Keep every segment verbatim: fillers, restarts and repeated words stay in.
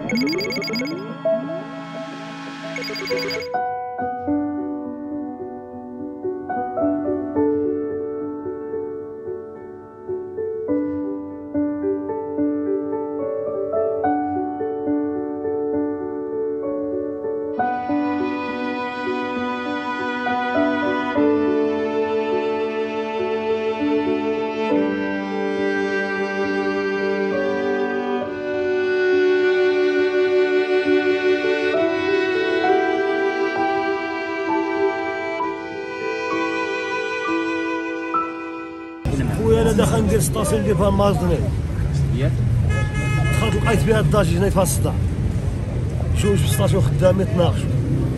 خويا انا داخل ندير ستاسيون ديال فان مازدني ياك دخلت لقيت فيها الضاجيج هنا في الصداع جوج في ستاسيون خدامين يتناقشوا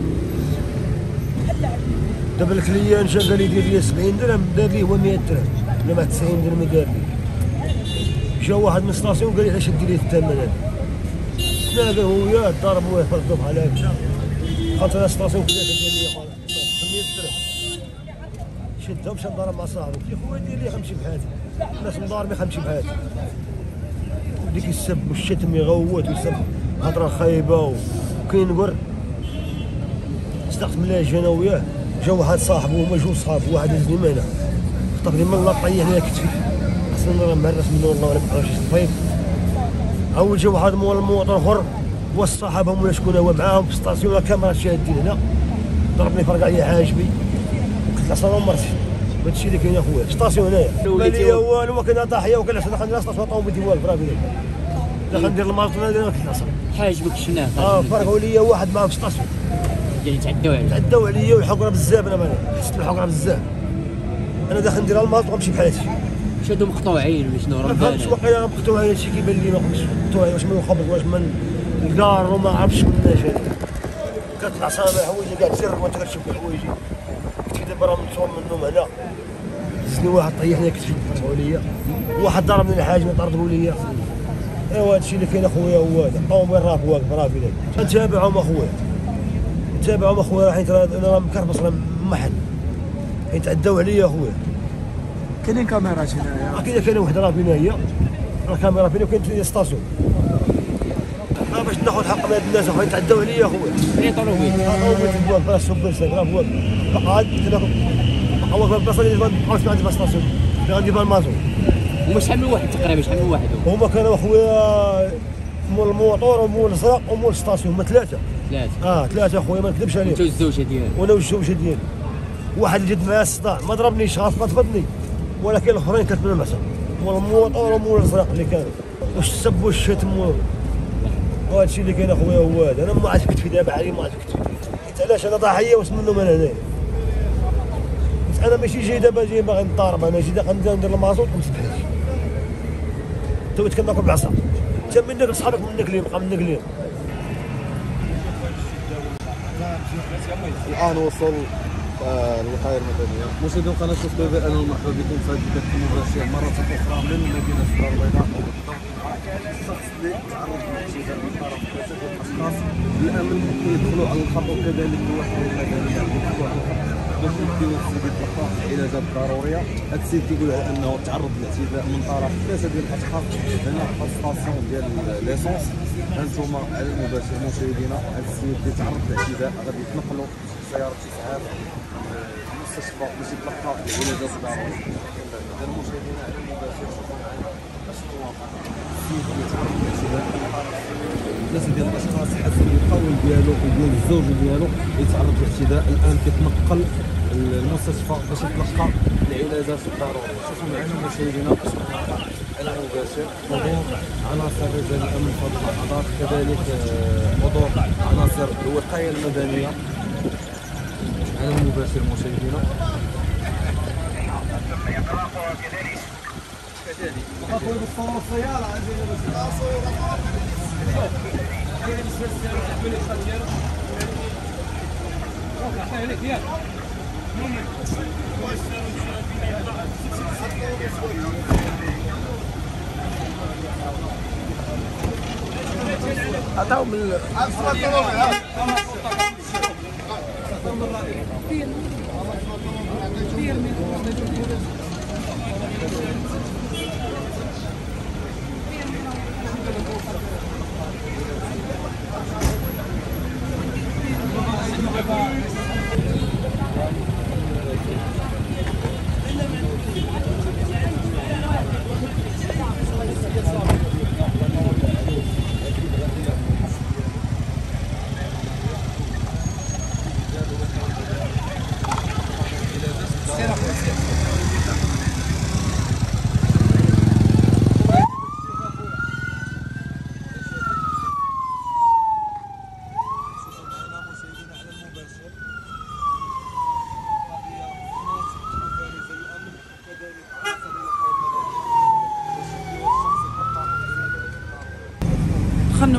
دابا الكليان جا قال لي دير لي سبعين درهم دار لي هو مية درهم ولا مع تسعين درهم دار لي جا واحد من ستاسيون قال لي علاش دير لي الثمن هذا لا قال هو يا ضرب هو فرضو بحال هكا دخلت انا ستاسيون كذا دار لي مية درهم شدها ومشى نضرب مع صاحبي قلت له خويا دير لي غنمشي بحالي الناس مضاربين غنمشي بحالي وديك السب والشتم يغوت ويسب هضره خايبه وكاين قر صدقت ملي جا انا وياه جا واحد صاحبو هما جوج صحاب واحد هزني من هنا خطف لي من الله طيح لي كتفي اصلا راه مهرس منه والله ولا بقاش طيب عاود جا واحد مول المواطن اخر هو صاحبهم ولا شكون هو معاهم في السطاسيون لا كاميرا شاهدين هنا ضربني فرقع لي حاجبي وقلت له اصلا ما مرتش هادشي اللي كاين اخويا السطاسيون هنايا ما ليا والو ما كاين ضحيه وكان حنا خندير ستاسيون طوموبيل والو فرا بيني لا خندير المارطون هذا ما كنت اصلا حاجبك شناه اه فرقوا لي واحد معاهم في السطاسيون يعني تعداو عليه تعداو عليا ويحقوا بزاف انا ماني حسيت بالحقره بزاف انا داخل ندير المارطون غنمشي بحال هادشي شادو مقطوعين ولا شنو راه ما فهمتش واقيلا مقطوعين هادشي كيبان لي ما فهمتش مقطوعين واش من الخبز واش من الكار وما عرفتش من اش هادي كتطلع صابع حوايجي كاع تسر وانت كتشوف حوايجي كنت دابا راه متصور من النوم هنا هزني واحد طيحني كتفي طلعوا ليا واحد ضربني الحاجم طردوا ليا ايوا هادشي اللي كاين اخويا هو هذا قوم وين راك واقف راه في لك نتابعهم اخويا نتابعهم اخويا حيت انا راه مكربص راه محل حيت تعداو عليا اخويا كاينين كاميرات هنايا اكيد كاينه وحده راه فينا هي راه كاميرا فينا وكاين ستاسيون راه باش ناخذ حق من هاد الناس اخويا تعداو عليا اخويا اي طوموبيل طوموبيل واقف راه سوبر سيك راه واقف بقى عاد بقى واقف البلاصه اللي بقاوش عندي في ستاسيون اللي غندير فيها المازون هما شحال من واحد تقريبا شحال من واحد هما كانوا اخويا مول الموطور ومول الزرق ومول الستاسيون هما ثلاثه ثلاثه اه ثلاثه اخويا ما نكذبش عليك انت والزوجه ديالك وانا والزوجه ديالي واحد اللي جد معاه الصداع ما ضربنيش غاص ما تفضني ولكن الاخرين كانت من المعصم مول الموطور ومول الزرق اللي كانوا واش السب والشتم وهذا الشيء اللي كاين اخويا هو هذا انا ما عاد كتفي دابا علي ما عاد كتفي حيت علاش انا ضحيه واش منهم انا هنايا انا ماشي جاي دابا جاي باغي نضارب انا جاي داخل ندير المازوط ونمسك حياتي تويت كناكل بالعصا انت منك لصحابك منك ليهم بقى منك ليهم الان وصل الوقايه المدنيه مشاهدي قناه شوف تي في اهلا ومرحبا بكم في هذه البث المباشر مره اخرى من مدينه الدار البيضاء الشخص اللي تعرض للاعتداء من طرف ثلاثه الاشخاص الامن كيدخلوا على الخط وكذلك الوحده المدنيه كيدخلوا على الخط باش يديو السيد يتلقى العلاجات الضروريه. هذا السيد كيقول على انه تعرض للاعتداء من طرف ثلاثه ديال الاشخاص هنا في الستاسيون ديال ليسونس. هانتوما على المباشر مشاهدينا هذا السيد اللي تعرض للاعتداء غادي يتنقلوا سياره اسعاف المستشفى باش يتلقى العلاجات الضروريه. اذا مشاهدينا على المباشر شوفوا معنا اشنو واقع السيد اللي تعرض للاعتداء ثلاثه ديال الاشخاص حسب القول ديالو وديال الزوج ديالو يتعرض للاعتداء الان كيتنقل المستشفى باش يتلقى العلاجات الضروريه. شوفوا معنا مشاهدينا اشنو واقع على المباشر حضور عناصر رجال الامن في هذه اللحظات كذلك حضور عناصر الوقايه المدنيه على المباشر مشاهدينا. اخوي بالصور السياره عندنا عطاهم من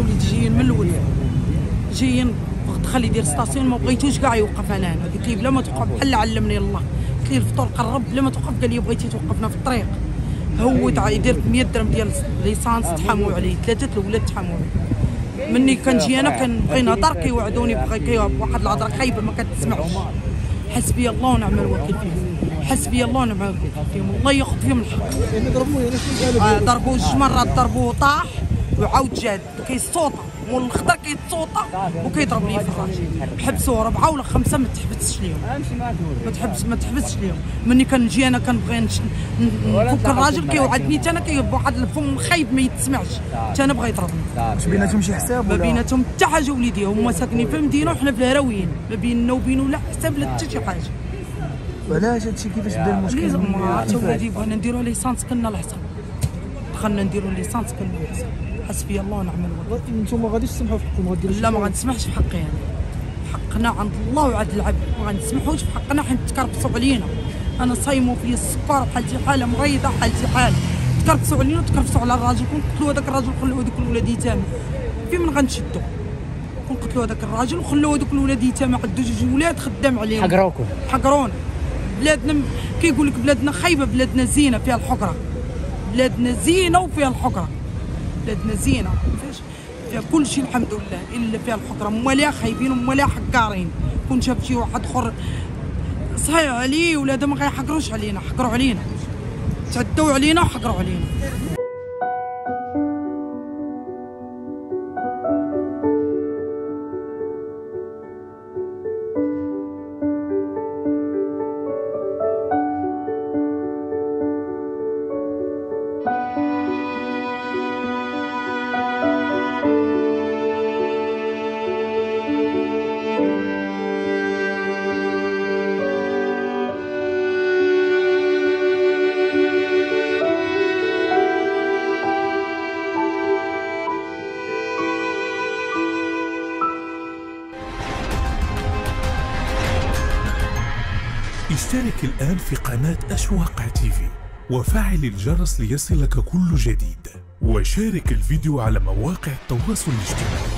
وليدي جايين من الاول جايين دخل يدير ستاسيون ما بغيتوش كاع يوقف انا هنا قلت ليه بلا ما توقف بحال علمني الله قلت ليه الفطور قرب بلا ما توقف قال لي بغيتي توقفنا في الطريق هو تاع يدير مية درهم ديال ليسانس تحاموا عليه ثلاثه الاولاد تحاموا عليه مني كنجي انا كنبغي نهضر كيوعدوني بغي واحد الهضره خايبه ما كتسمعش حسبي الله ونعم الوكيل فيهم حسبي الله ونعم الوكيل فيهم الله ياخذ فيهم الحق يعني ضربوه يعني شنو قالوا؟ ضربوه جوج مرات ضربوه طاح وعاود جاد كيصوت والخضر كيتصوطا وكيضرب لي في الراجل حبسوا ربعه ولا خمسه ما تحبسش ليهم ما تحبس ما تحبسش ليهم مني كنجي انا كنبغي نفك الراجل كيوعدني حتى انا كيب واحد الفم خايب ما يتسمعش حتى انا بغا يضربني واش بيناتهم شي حساب ما ولا بيناتهم حتى حاجه وليدي هما ساكنين في المدينه وحنا في الهراويين ما بيننا وبينه لا حساب لا حتى شي حاجه وعلاش هادشي كيفاش بدا المشكل؟ ما حتى ولادي بغينا نديرو ليسانس كنا الحساب دخلنا نديرو ليسانس كنا الحساب حسبي الله ونعم الوكيل انتم ما غاديش تسمحوا في حقكم ما غاديروش لا ما غنسمحش في حقي انا حقنا عند الله وعند العبد ما غنسمحوش في حقنا حيت تكربصوا علينا انا صايموا فيا السكر حالتي حاله مريضه حالتي حاله تكربصوا علينا وتكربصوا على الراجل كون قتلوا هذاك الراجل وخلوا هذوك الولاد يتامى فين من غنشدوا كون قتلوا هذاك الراجل وخلوا هذوك الولاد يتامى عنده جوج ولاد خدام عليهم حقروكم حقرونا بلادنا كيقول لك بلادنا خايبه بلادنا زينه فيها الحقره بلادنا زينه وفيها الحقره بلادنا زينه فاش فيها كل شيء الحمد لله الا فيها الحقره مواليها خايبين ومواليها حقارين كون شاف شي واحد اخر صحيح عليه ولاده ما غيحقروش علينا حقروا علينا تعدوا علينا وحقروا علينا اشترك الآن في قناة أشواق تيفي وفعل الجرس ليصلك كل جديد وشارك الفيديو على مواقع التواصل الاجتماعي.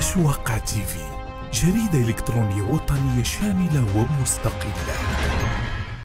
أشواق تيفي، جريدة إلكترونية وطنية شاملة ومستقلة.